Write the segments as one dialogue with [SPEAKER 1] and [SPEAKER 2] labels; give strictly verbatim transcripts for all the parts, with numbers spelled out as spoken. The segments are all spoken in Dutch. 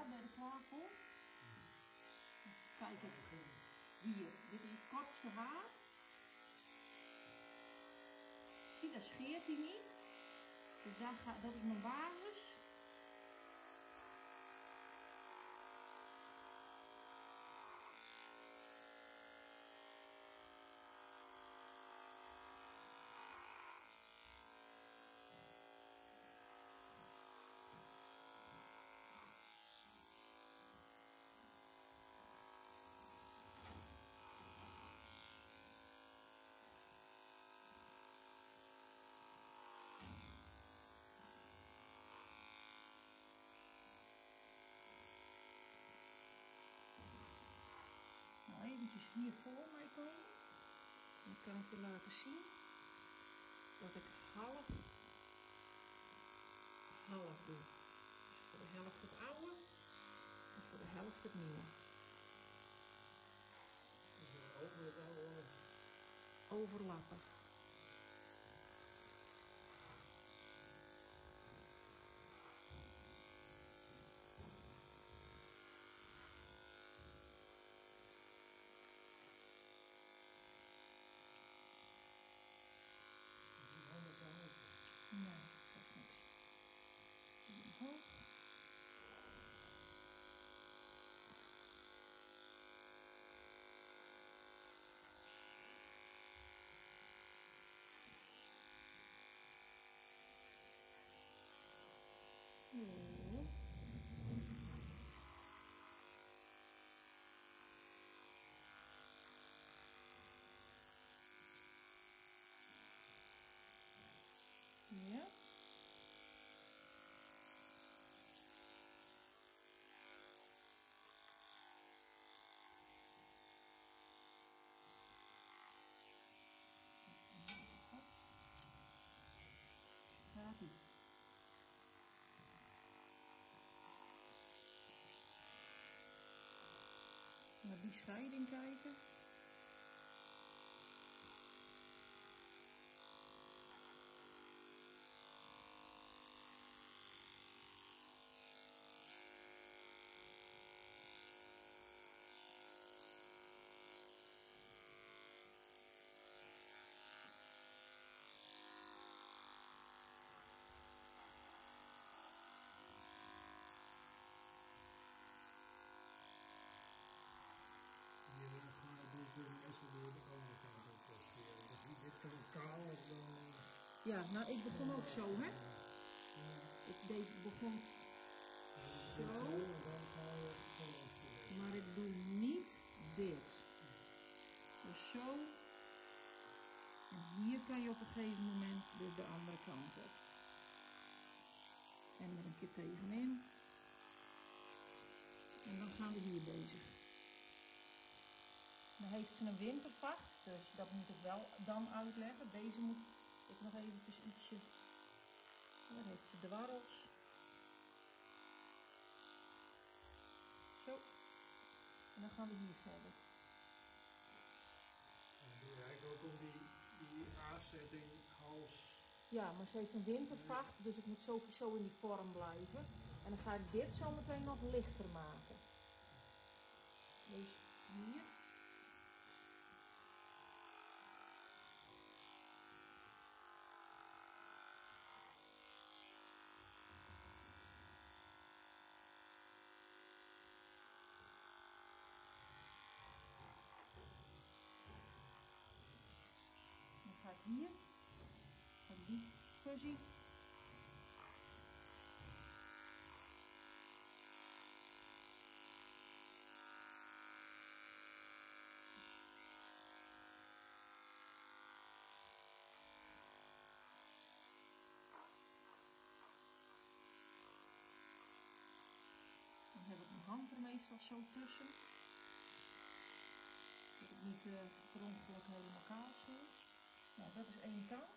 [SPEAKER 1] Ja, ben je er klaar voor? Kijk eens. Hier, dit is het kortste haar. Zie, daar scheert hij niet. Dus daar ga, dat is mijn basis. Nou, eventjes hier voor mij komen. Dan kan ik je laten zien dat ik half, half doe. Dus voor de helft het oude en voor de helft het nieuwe.
[SPEAKER 2] Dus over het oude
[SPEAKER 1] overlappen. Nee, dat is niks. Omhoog. Zo. Ja. Gaat ie. Naar die scheiding kijken.
[SPEAKER 2] hier gaan we dus meestal door de andere kant op posteren. Dus dit kan kaal of dan...
[SPEAKER 1] Ja, nou ik begon ook zo, hè?
[SPEAKER 2] Ja.
[SPEAKER 1] Ik deed, begon
[SPEAKER 2] Zo,
[SPEAKER 1] zo,
[SPEAKER 2] en dan ga je gewoon posteren.
[SPEAKER 1] maar ik doe niet dit. Dus zo. En hier kan je op een gegeven moment dus de andere kant op. En er een keer tegenin. En dan gaan we hier bezig. Dan heeft ze een wintervacht, dus dat moet ik wel dan uitleggen. Deze moet ik nog eventjes ietsje... Dan heeft ze dwarrels. Zo. En dan gaan we hier verder.
[SPEAKER 2] En doe je eigenlijk ook om die, die aanzetting hals...
[SPEAKER 1] Ja, maar ze heeft een wintervacht, dus ik moet sowieso in die vorm blijven. En dan ga ik dit zo meteen nog lichter maken. Dus hier. Dan ga ik hier, ga ik die fusie. Dan heb ik mijn hand er meestal zo tussen. Dat ik niet uh, per ongeluk helemaal kaal scheer. Nou, dat is één kant.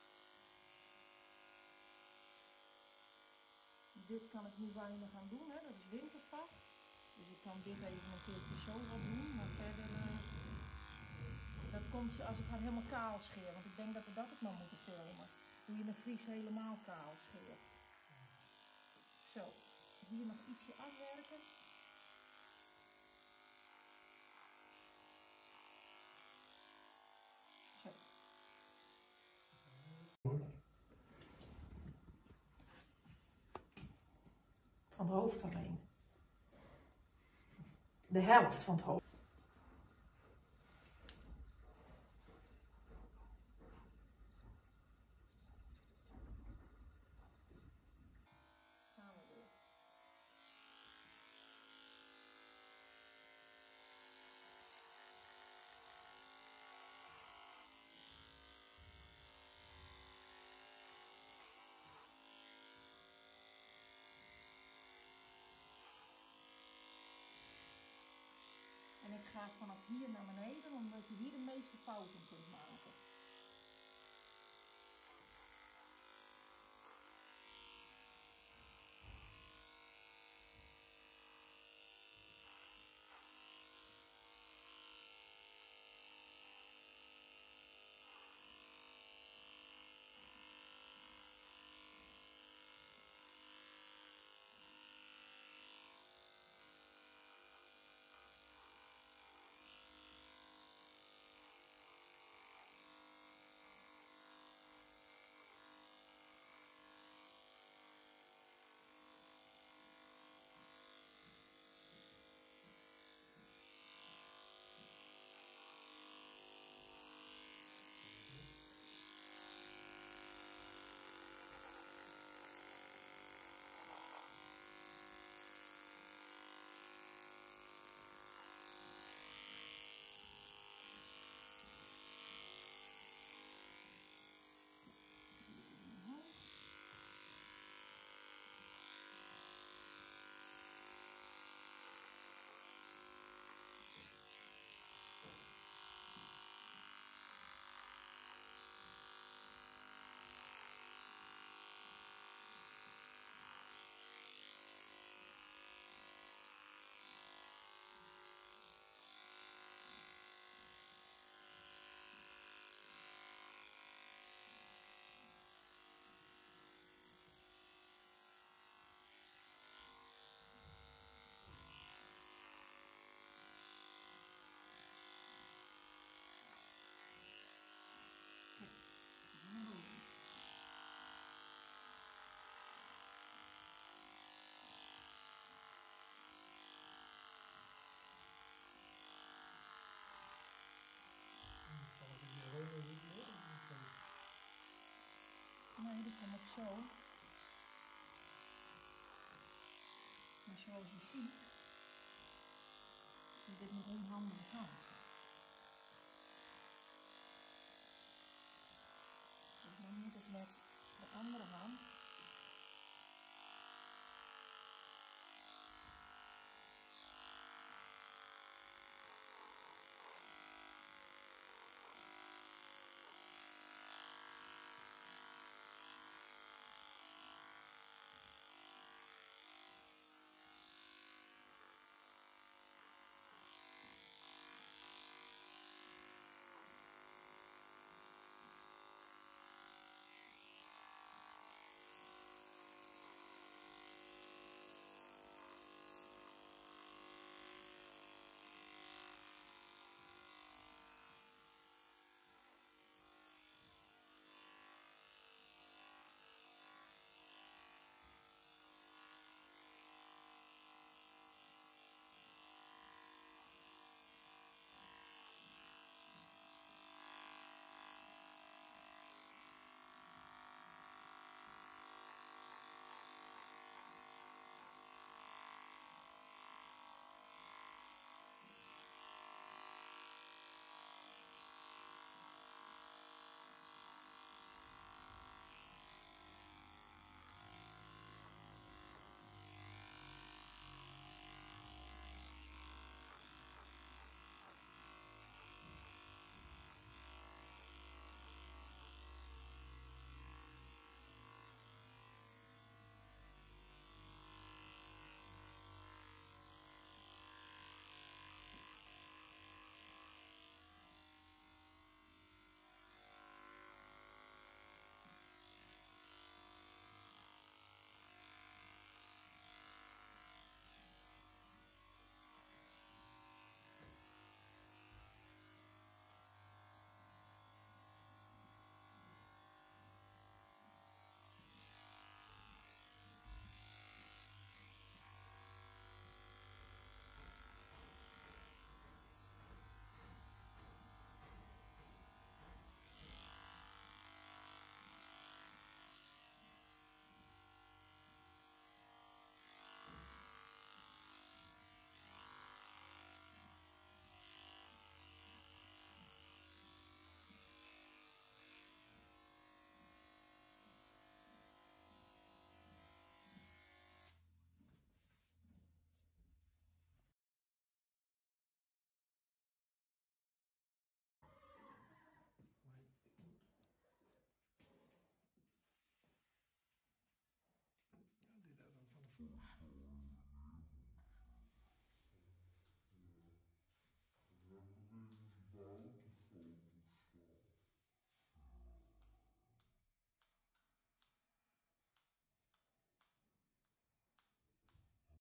[SPEAKER 1] Dit kan ik nu weinig aan doen, hè? Dat is wintervacht. Dus ik kan dit even een keertje zo wat doen, maar verder... Uh, dat komt als ik haar helemaal kaal scheer, want ik denk dat we dat ook nog moeten filmen. Hoe je een Fries helemaal kaal scheert. Zo, hier nog ietsje afwerken. Zo. Van het hoofd alleen. De helft van het hoofd. Gaan we weer. En ik ga vanaf hier naar beneden, omdat je hier de meeste fouten kunt maken. Nee, die kan ook zo. Maar zoals je ziet, is dit een onhandige hand. Dus dan moet ik met de andere hand
[SPEAKER 3] bountiful